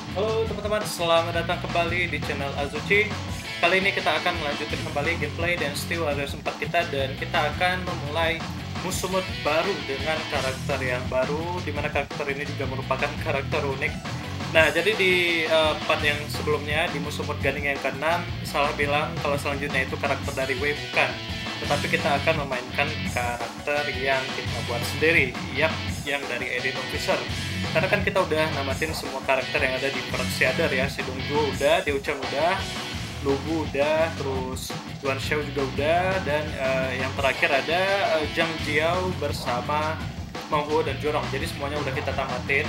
Halo teman-teman, selamat datang kembali di channel Azuchi. Kali ini kita akan melanjutkan kembali gameplay Dynasty Warriors 4 kita, dan kita akan memulai musuh mode baru dengan karakter yang baru, dimana karakter ini juga merupakan karakter unik. Nah, jadi di part yang sebelumnya, di musuh mode Gunning yang ke-6, salah bilang kalau selanjutnya itu karakter dari Wei, bukan. Tetapi kita akan memainkan karakter yang kita buat sendiri, yang dari Edit Officer. Karena kan kita udah namatin semua karakter yang ada di Praxiader ya, si Dongjuo udah, Diuchan udah, Lubu udah, terus Yuan Shao juga udah, dan yang terakhir ada Zhang Jiao bersama Meng Huo dan Jorong. Jadi semuanya udah kita tamatin,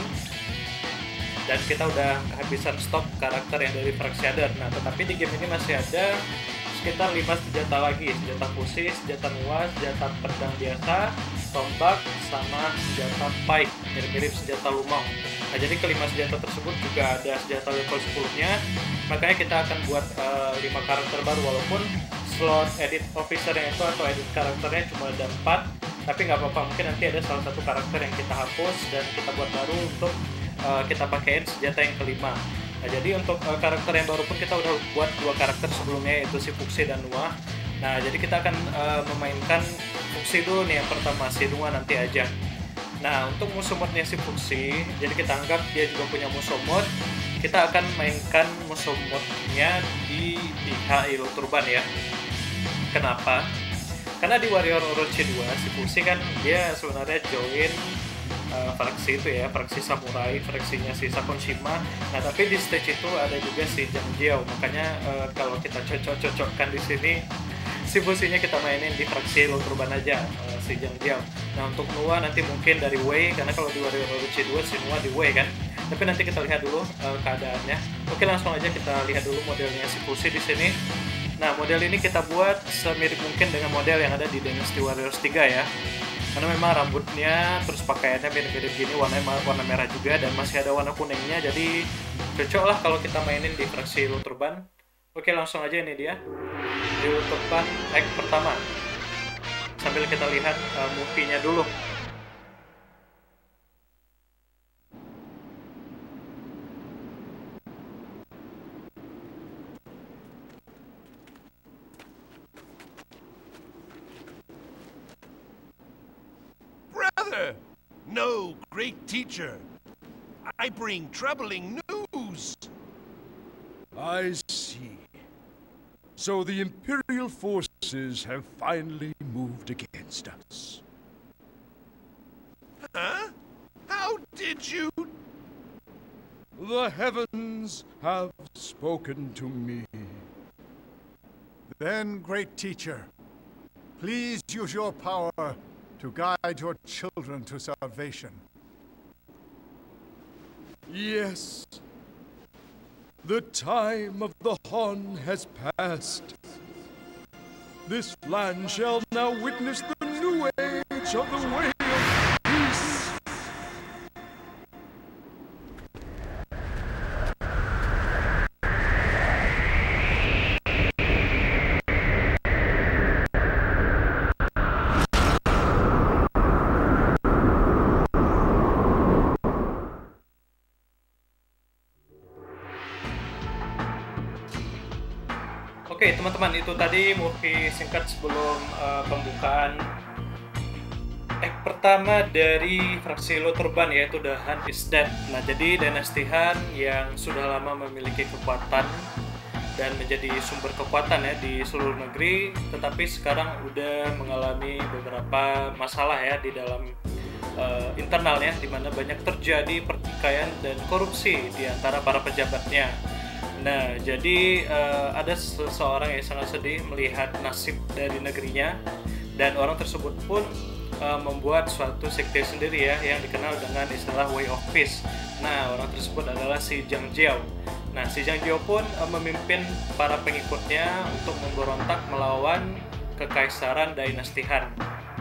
dan kita udah kehabisan stok karakter yang dari Praxiader. Nah, tetapi di game ini masih ada sekitar 5 senjata lagi, senjata fusi, senjata nuas, senjata pedang biasa, tombak, sama senjata pike, mirip-mirip senjata lumau. Nah, jadi kelima senjata tersebut juga ada senjata level 10-nya, makanya kita akan buat 5 karakter baru, walaupun slot edit officer yang itu atau edit karakternya cuma ada 4, tapi nggak apa-apa, mungkin nanti ada salah satu karakter yang kita hapus dan kita buat baru untuk kita pakaiin senjata yang kelima. Nah, jadi untuk karakter yang baru pun kita udah buat 2 karakter sebelumnya, yaitu si Fuxi dan Nuwa. Nah, jadi kita akan memainkan Fuxi dulu nih, yang pertama, si Nuwa nanti aja. Nah, untuk musuh mode-nya si Fuxi, jadi kita anggap dia juga punya musuh mode. Kita akan mainkan musuh mode-nya di pihak Yellow Turban ya. Kenapa? Karena di Warrior Orochi 2, si Fuxi kan dia sebenarnya join fraksi itu ya, fraksi samurai, fraksinya si Sakon Shima. Nah, tapi di stage itu ada juga si Zhang Jiao, makanya kalau kita cocok-cocokkan di sini, si fusinya kita mainin di fraksi Yellow Turban aja, si Zhang Jiao. Nah, untuk Nuwa nanti mungkin dari Wei, karena kalau di Warrior Orochi 2 si Nuwa di Wei kan. Tapi nanti kita lihat dulu keadaannya. Oke, langsung aja kita lihat dulu modelnya si fusi di sini. Nah, model ini kita buat semirip mungkin dengan model yang ada di Dynasty Warriors 3 ya. Karena memang rambutnya terus pakaiannya mirip-mirip gini, warna merah juga, dan masih ada warna kuningnya, jadi cocok lah kalau kita mainin di fraksi Yellow Turban. Oke, langsung aja, ini dia Yellow Turban act pertama, sambil kita lihat movie-nya dulu. Brother! No, great teacher. I bring troubling news. I see. So the Imperial forces have finally moved against us. Huh? How did you... The heavens have spoken to me. Then, great teacher, please use your power to guide your children to salvation. Yes. The time of the Han has passed. This land shall now witness the new age of the way of peace. Oke, teman-teman, itu tadi movie singkat sebelum pembukaan act pertama dari fraksi Yellow Turban, yaitu The Han is Dead. Nah, jadi Dynasty Han yang sudah lama memiliki kekuatan dan menjadi sumber kekuatan ya di seluruh negeri, tetapi sekarang udah mengalami beberapa masalah ya di dalam internalnya, di mana banyak terjadi pertikaian dan korupsi di antara para pejabatnya. Nah, jadi ada seseorang yang sangat sedih melihat nasib dari negerinya, dan orang tersebut pun membuat suatu sekte sendiri ya, yang dikenal dengan istilah Way of Peace. Nah, orang tersebut adalah si Zhang Jiao. Nah, si Zhang Jiao pun memimpin para pengikutnya untuk memberontak melawan kekaisaran Dynasty Han.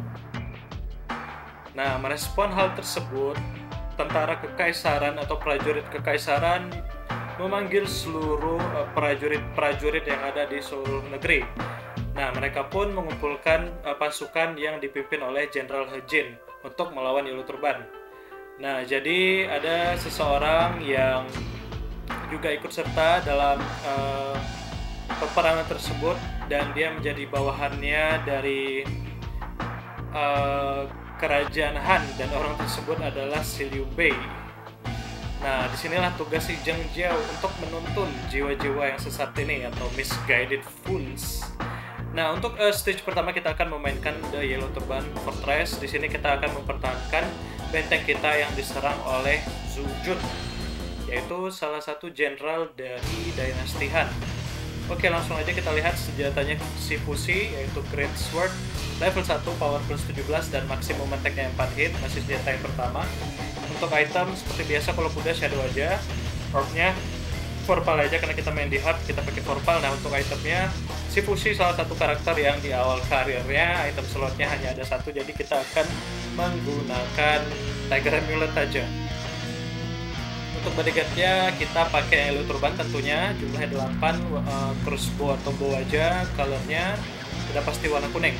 Nah, merespon hal tersebut, tentara kekaisaran atau prajurit kekaisaran memanggil seluruh prajurit-prajurit yang ada di seluruh negeri. Nah, mereka pun mengumpulkan pasukan yang dipimpin oleh Jenderal He Jin untuk melawan Yellow Turban. Nah, jadi ada seseorang yang juga ikut serta dalam peperangan tersebut, dan dia menjadi bawahannya dari kerajaan Han, dan orang tersebut adalah si Liu Bei. Nah, disinilah tugas si Zhang Jiao untuk menuntun jiwa-jiwa yang sesat ini atau misguided fools. Nah, untuk stage pertama kita akan memainkan The Yellow Turban Fortress. Di sini kita akan mempertahankan benteng kita yang diserang oleh Zhu Jun, yaitu salah satu jenderal dari dinasti Han. Oke, langsung aja kita lihat senjatanya si Fushi, yaitu Great Sword, level 1, power plus 17, dan maksimum attack-nya 4 hit, masih senjata yang pertama. Untuk item, seperti biasa kalau kuda shadow aja, orb-nya Vorpal aja karena kita main di hard, kita pakai Vorpal. Nah, untuk itemnya, si Fushi salah satu karakter yang di awal karirnya, item slotnya hanya ada satu, jadi kita akan menggunakan Tiger Amulet aja. Untuk bodyguardnya kita pakai Yellow Turban tentunya, jumlahnya 8, crossbow atau bow aja, colornya udah pasti warna kuning.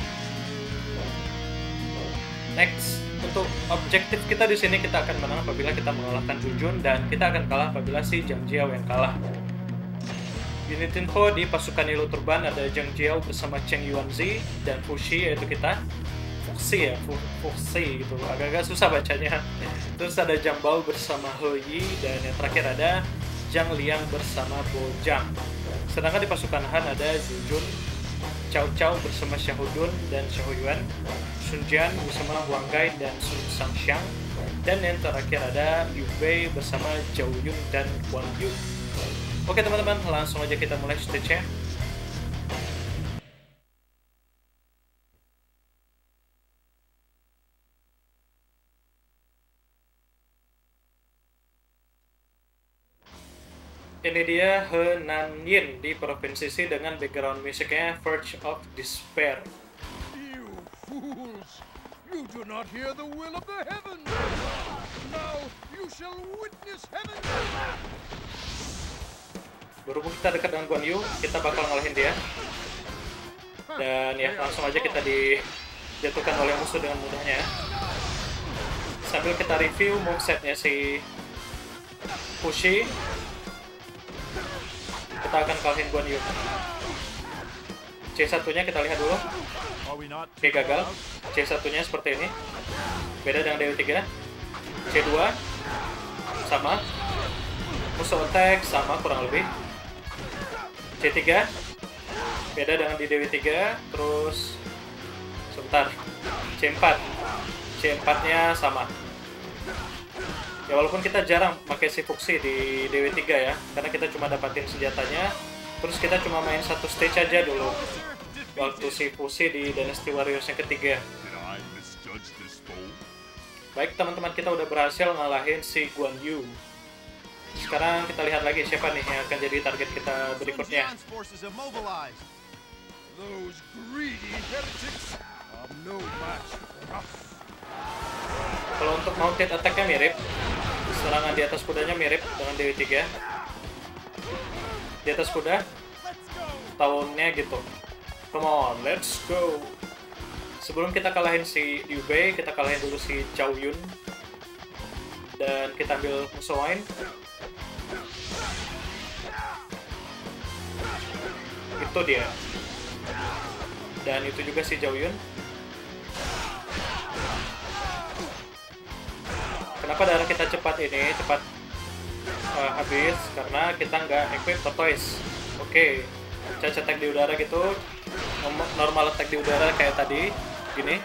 Next, untuk objektif kita di sini kita akan menang apabila kita mengalahkan Zhu Jun, dan kita akan kalah apabila si Zhang Jiao yang kalah. Unit info di pasukan Yellow Turban ada Zhang Jiao bersama Cheng Yuanzi dan Fushi, yaitu kita Fuxi ya, Fuxi gitu, agak-agak susah bacanya. Terus ada Zhang Bao bersama He Yi, dan yang terakhir ada Zhang Liang bersama Bo Zhang. Sedangkan di pasukan Han ada Zhu Jun, Cao Cao bersama Xiahou dan Xiahou Yuan, Sun Jian bersama Wang Gai dan Sun Shangxiang, dan yang terakhir ada Liu Bei bersama Zhao Yun dan Guan Yu. Oke teman-teman, langsung aja kita mulai stage-nya. Ini dia He Nanyin di Provinsi C dengan background musiknya Verge of Despair. You fools! You do not hear the will of the heavens! Now you shall witness heaven! Berhubung kita dekat dengan Guan Yu, kita bakal ngalahin dia. Dan ya, langsung aja kita dijatuhkan oleh musuh dengan mudahnya. Sambil kita review movesetnya si Fushi, kita akan kalahin Guan Yu. C1 nya kita lihat dulu. Oke, gagal. C1 nya seperti ini, beda dengan Dewa 3. C2 sama, musuh attack sama kurang lebih. C3 beda dengan di Dewi 3. Terus sebentar, C4 nya sama. Ya, walaupun kita jarang pakai si Fuxi di Dewi 3 ya, karena kita cuma dapatin senjatanya, terus kita cuma main satu stage aja dulu waktu si Fuxi di Dynasty Warriors yang ketiga. Baik teman-teman, kita udah berhasil ngalahin si Guan Yu. Sekarang kita lihat lagi siapa nih yang akan jadi target kita berikutnya. Those greedy heretics are no match for us. Kalau untuk mounted attack-nya mirip, serangan di atas kudanya mirip dengan Dewi 3. Di atas kuda, tahunnya gitu. Come on, let's go. Sebelum kita kalahin si Liu Bei, kita kalahin dulu si Zhao Yun. Dan kita ambil musuh lain. Itu dia. Dan itu juga si Zhao Yun. Kenapa darah kita cepat habis? Karena kita nggak equip tortoise. Oke, charge attack di udara gitu, normal attack di udara kayak tadi, gini.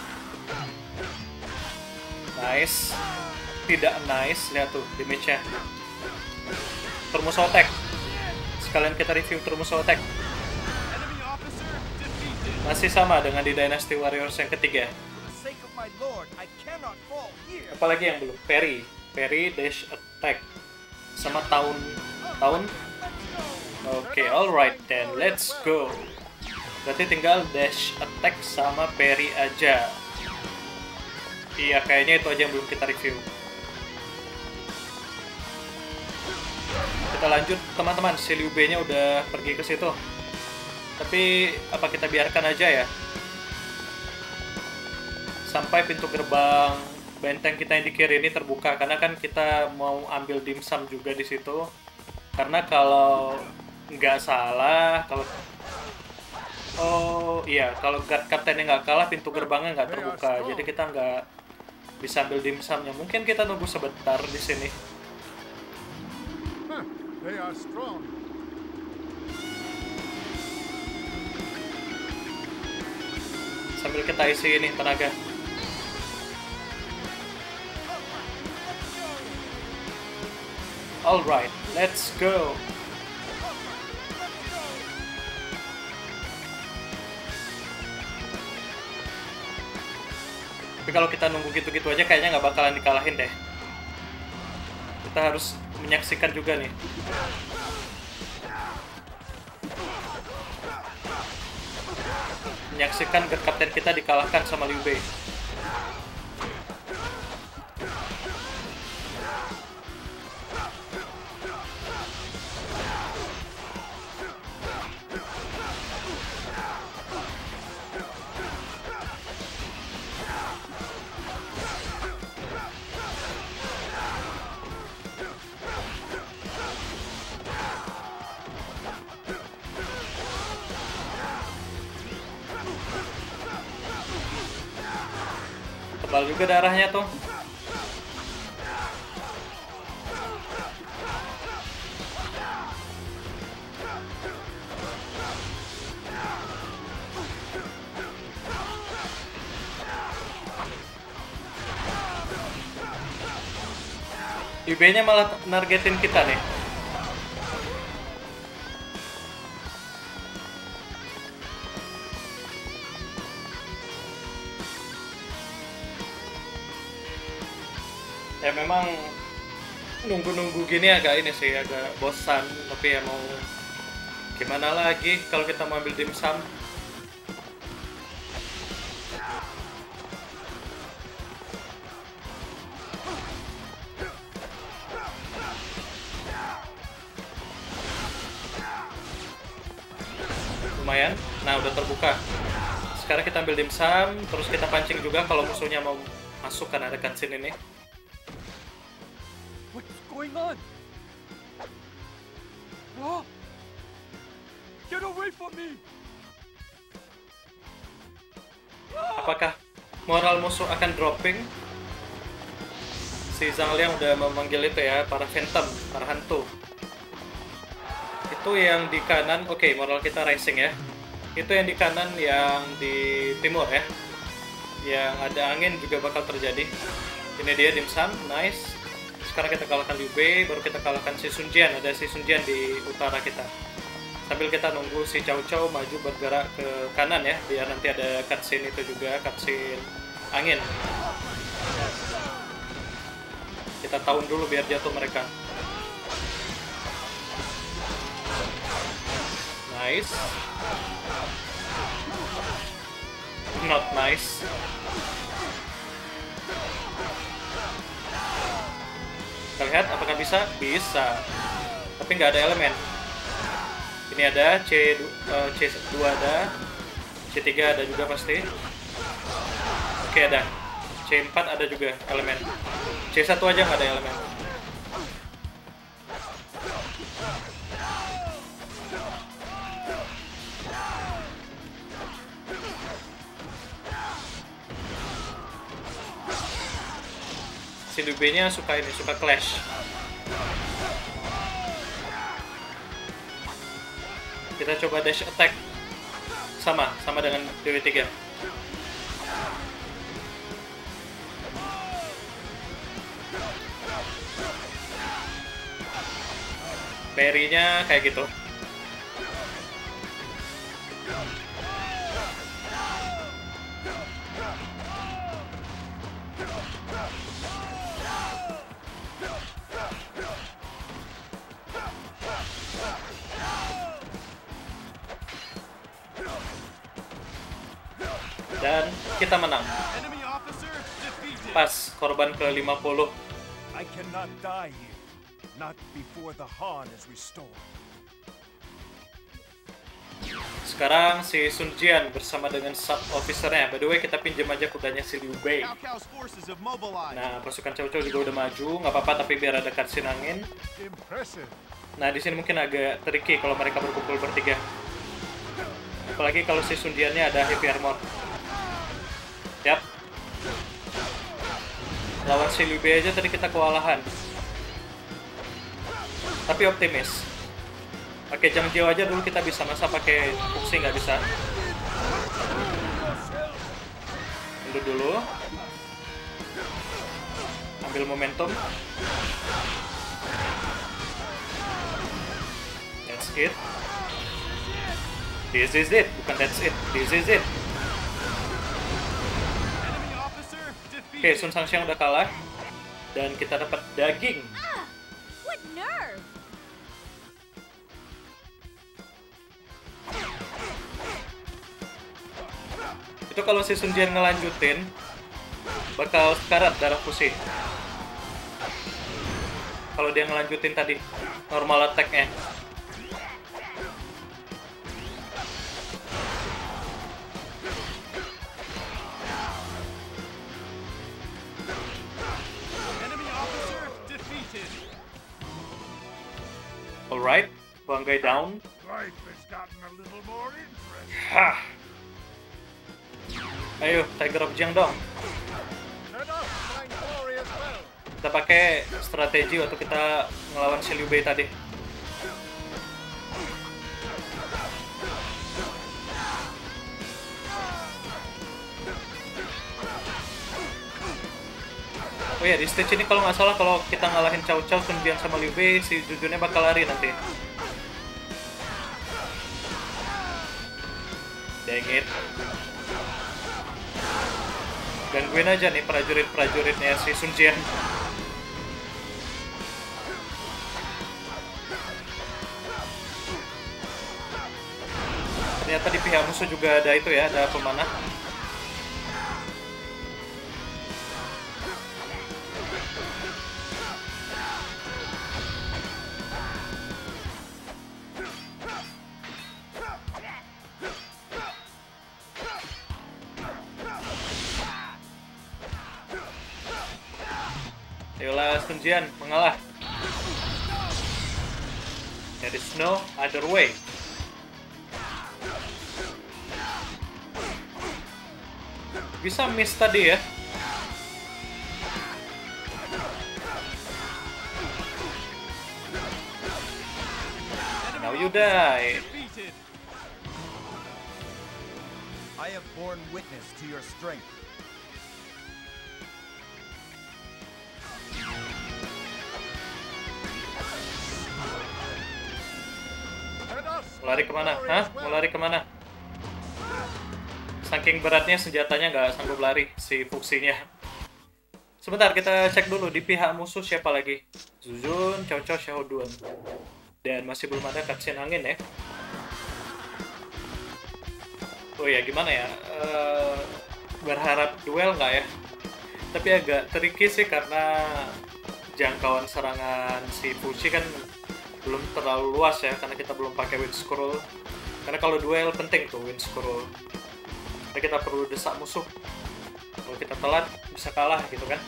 Nice, tidak nice, lihat tuh damage-nya. Turmuso attack. Sekalian kita review Turmuso attack. Masih sama dengan di Dynasty Warriors yang ketiga. Apalagi yang belum? Parry dash attack sama tahun. Oke, alright then, let's go. Berarti tinggal dash attack sama parry aja. Iya, kayaknya itu aja yang belum kita review. Kita lanjut teman-teman, si Liu Bei nya udah pergi ke situ. Tapi apa kita biarkan aja ya? Sampai pintu gerbang benteng kita yang di kiri ini terbuka, karena kan kita mau ambil dimsum juga di situ. Karena kalau nggak salah, kalau kalau guard kaptennya nggak kalah, pintu gerbangnya nggak terbuka, jadi kita nggak bisa ambil dimsumnya. Mungkin kita nunggu sebentar di sini. They are strong. Sambil kita isi ini tenaga. Alright, let's go. Tapi kalau kita nunggu gitu-gitu aja kayaknya nggak bakalan dikalahin deh. Kita harus menyaksikan juga nih. Menyaksikan guard kapten kita dikalahkan sama Liu Bei. Tebal juga darahnya tuh. IB-nya malah nargetin kita nih. Ya memang nunggu-nunggu gini agak ini sih, agak bosan, tapi ya mau gimana lagi kalau kita mau ambil dimsum. Lumayan, nah udah terbuka. Sekarang kita ambil dimsum, terus kita pancing juga kalau musuhnya mau masuk, kan ada cutscene ini. What's going on? Oh! Get away from me! Apakah moral musuh akan dropping? Si Zhang Liang udah memanggil itu ya, para phantom, para hantu. Itu yang di kanan, oke, moral kita rising ya. Itu yang di kanan, yang di timur ya. Yang ada angin juga bakal terjadi. Ini dia dimsum, nice. Sekarang kita kalahkan Liu Bei, baru kita kalahkan si Sun Jian. Ada si Sun Jian di utara kita. Sambil kita nunggu si Cao Cao maju bergerak ke kanan ya, biar nanti ada cutscene itu juga, cutscene angin. Kita tahun dulu biar jatuh mereka. Nice. Not nice. Kita lihat apakah bisa? Bisa. Tapi nggak ada elemen. Ini ada C2 ada, C3 ada juga pasti. Oke, ada. C4 ada juga elemen. C1 aja nggak ada elemen. Si Liu Bei-nya suka ini, suka clash. Kita coba dash attack. Sama dengan Dewi 3. Parry-nya kayak gitu. Dan kita menang. Enemy officer defeated. Pas korban ke-50. I cannot die here. Not before the Han is restored. Sekarang si Sun Jian bersama dengan sub officernya. By the way, kita pinjam aja kudanya si Liu Bei. Cao Cao's forces have mobilized. Nah, pasukan Cao Cao juga udah maju. Nggak apa-apa, tapi biar ada cutscene angin. Impressive. Nah, di sini mungkin agak tricky kalau mereka berkumpul bertiga. Apalagi kalau si Sun Jiannya ada heavy armor. Yap. Lawan si Liu Bei aja tadi kita kewalahan. Tapi optimis. Pakai jam jiwa aja dulu kita bisa, masa pakai fuksi nggak bisa. Mundur dulu. Ambil momentum. That's it. This is it, bukan that's it. This is it. Oke, Sun Shangxiang udah kalah dan kita dapat daging. What nerve! Itu kalau si Sun Jian ngelanjutin bakal sekarat darah fusi. Kalau dia ngelanjutin tadi normal attack-nya. Alright, Banggai down. Life has gotten a little more interesting. Hah. Ayo, Tiger of Jiang dong. Turn off my glorious bell. Kita pakai strategi waktu kita ngelawan si Liu Bei tadi. Oh ya, di stage ini kalau nggak salah kalau kita ngalahin Cao Cao, Sun Jian sama Liu Bei, si Jujunnya bakal lari nanti. Dang it. Gangguin aja nih prajurit-prajuritnya si Sun Jian. Ternyata di pihak musuh juga ada itu ya, ada pemanah. Ayolah Sun Jian mengalah. There is no other way. Bisa miss tadi ya. Now you die. I have borne witness to your strength. Mau lari kemana? Hah? Mau lari kemana? Saking beratnya senjatanya nggak sanggup lari si fuksinya. Sebentar, kita cek dulu di pihak musuh siapa lagi. Zuzun, Cao Cao, Xiahou Duan. Dan masih belum ada cutscene angin ya. Oh ya, gimana ya? Berharap duel nggak ya? Tapi agak tricky sih karena jangkauan serangan si Fushi kan belum terlalu luas ya, karena kita belum pakai wind scroll. Karena kalau duel penting tuh wind scroll. Nah, kita perlu desak musuh. Kalau kita telat bisa kalah gitu kan.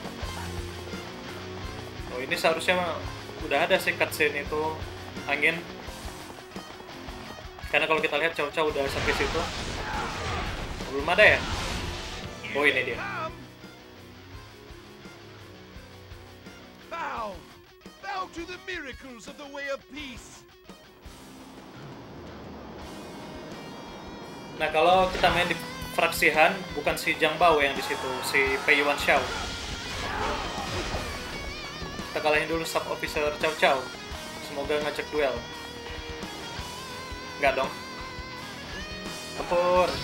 Oh, ini seharusnya udah ada sih cutscene itu angin. Karena kalau kita lihat Cao Cao udah sampai situ. Belum ada ya? Oh, ini dia. Bow to the miracles of the way of peace. Nah, kalau kita main di fraksi Han, bukan si Zhang Bao yang di situ, si Pei Yuan Xiao. Kita kalahin dulu sub officer Cao Cao. Semoga ngajak duel. Enggak dong. Ampun.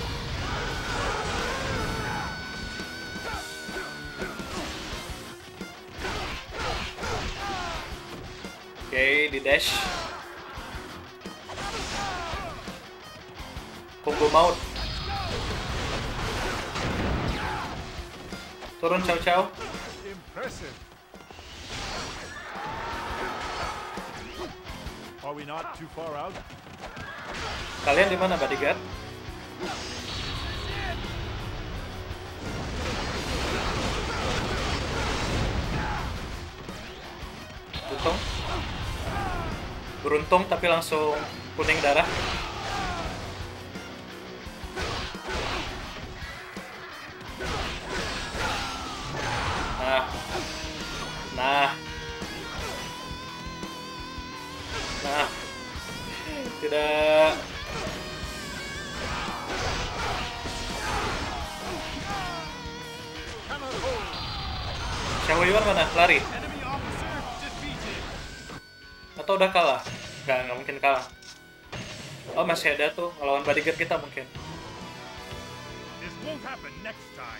Oke, di dash. Combo maut. Turun Cao Cao. Impressive. Are we not too far out? Kalian di mana, bodyguard? Butung. beruntung tapi langsung kuning darah. Nah, tidak. Xiao Yuan mana? Lari? Atau udah kalah? Nggak mungkin kalah. Oh, masih ada tuh lawan bodyguard kita mungkin. This won't happen next time.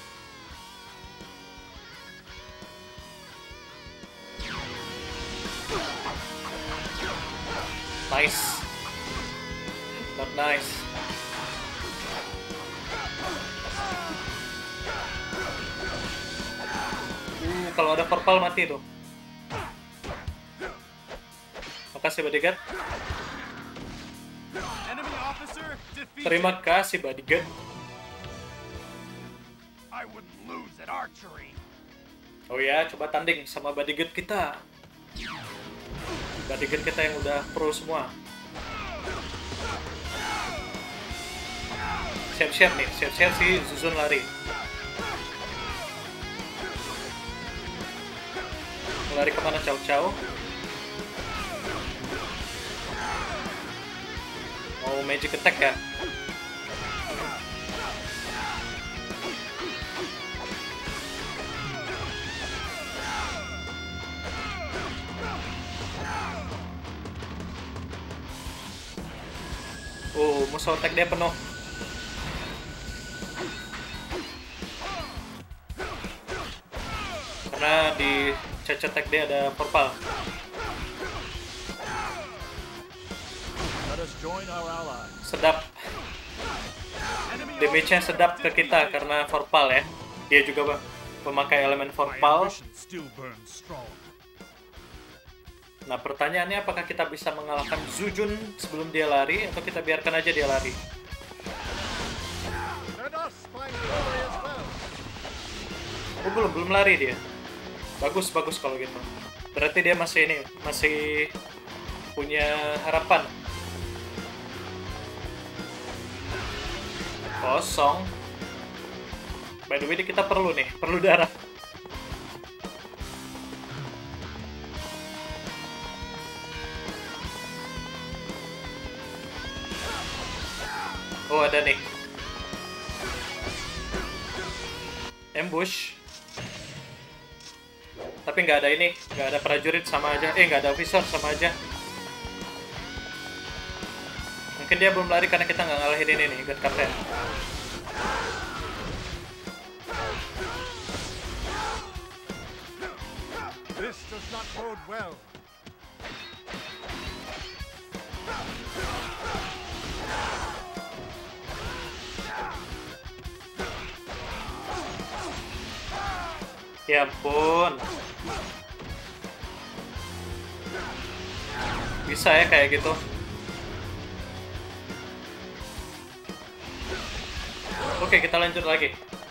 Nice. Not nice. Kalau ada purple mati tuh. Makasih bodyguard. Enemy officer defeated. Terima kasih bodyguard. I wouldn't lose at archery. Oh ya, coba tanding sama bodyguard kita. Bodyguard kita yang udah pro semua. Siap-siap nih, siap-siap si Zuzun lari. Lari kemana Cao Cao? Mau magic attack ya? Oh, musuh attack dia penuh. Karena di charge attack dia ada purple. Let us join our ally. Sedap. Damage-nya sedap ke kita karena purple ya. Dia juga memakai elemen My purple. ambition still burns strong. Nah, pertanyaannya apakah kita bisa mengalahkan Zujun sebelum dia lari atau kita biarkan aja dia lari? Let us find glory as well. Oh, belum lari dia. Bagus kalau gitu. Berarti dia masih punya harapan. Kosong. By the way, kita perlu darah. Oh, ada nih. Ambush. Tapi nggak ada prajurit sama aja. Nggak ada officer sama aja. Mungkin dia belum lari karena kita nggak ngalahin ini nih, God Captain. This does not bode well. Ya ampun. Bisa ya kayak gitu. Oke, kita lanjut lagi.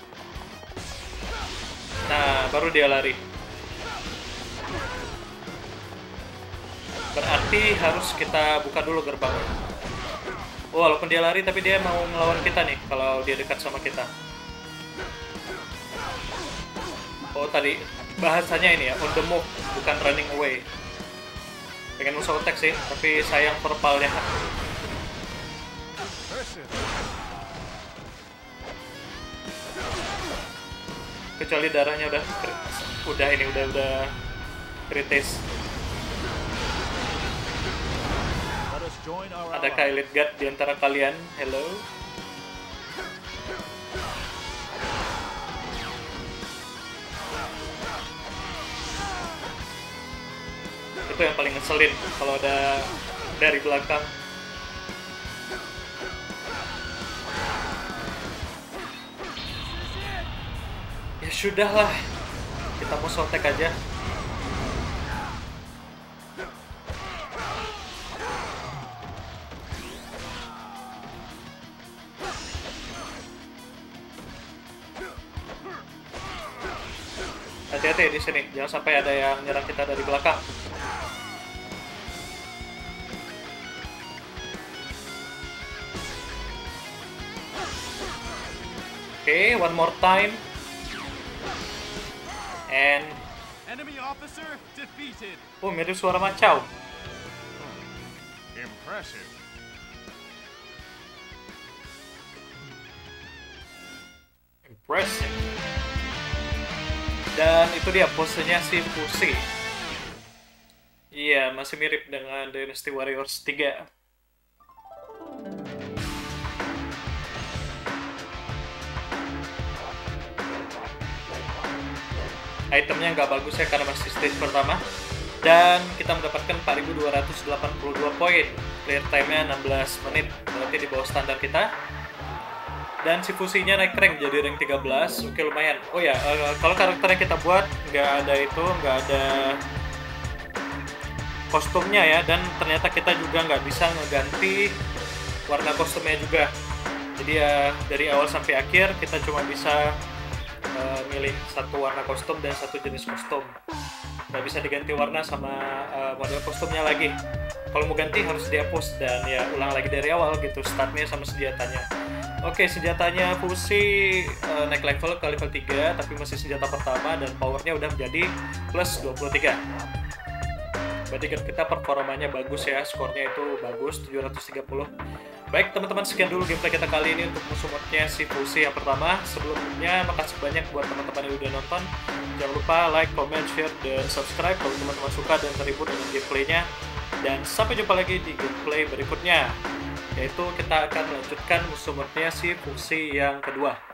Nah, baru dia lari. Berarti harus kita buka dulu gerbangnya. Oh, walaupun dia lari, tapi dia mau ngelawan kita nih kalau dia dekat sama kita. Oh, tadi bahasanya ini ya, on the move, bukan running away. Pengen musuh attack sih, tapi sayang purple-nya. Kecuali darahnya udah kritis. Let us join our Adakah ally. elite guard di antara kalian? Hello? Itu yang paling ngeselin kalau ada dari belakang. Ya sudahlah, kita mau sotek aja. Hati-hati di sini, jangan sampai ada yang nyerang kita dari belakang. Oke, one more time. And Enemy officer defeated. mirip suara Macau. Impressive. Impressive. Dan itu dia posenya si Fusi. Iya, masih mirip dengan Dynasty Warriors 3. Itemnya nggak bagus ya karena masih stage pertama. Dan kita mendapatkan 4282 poin. Clear time-nya 16 menit, berarti di bawah standar kita. Dan si Fusinya naik rank jadi rank 13. Oke, lumayan. Oh ya, kalau karakter yang kita buat nggak ada kostumnya ya. Dan ternyata kita juga nggak bisa ngeganti warna kostumnya juga. Jadi ya dari awal sampai akhir kita cuma bisa milih satu warna kostum dan satu jenis kostum. Nggak bisa diganti warna sama model kostumnya lagi. Kalau mau ganti harus dihapus dan ya ulang lagi dari awal gitu, startnya sama senjatanya. Oke, senjatanya Fusi naik level ke level 3, tapi masih senjata pertama dan powernya udah menjadi plus 23. Berarti kita performanya bagus ya, skornya itu bagus, 730. Baik teman-teman, sekian dulu gameplay kita kali ini untuk musuh modnya si Fusi yang pertama. Sebelumnya makasih banyak buat teman-teman yang udah nonton. Jangan lupa like, comment, share, dan subscribe kalau teman-teman suka dan terhibur dengan gameplaynya. Dan sampai jumpa lagi di gameplay berikutnya, yaitu kita akan melanjutkan musuh modnya si Fusi yang kedua.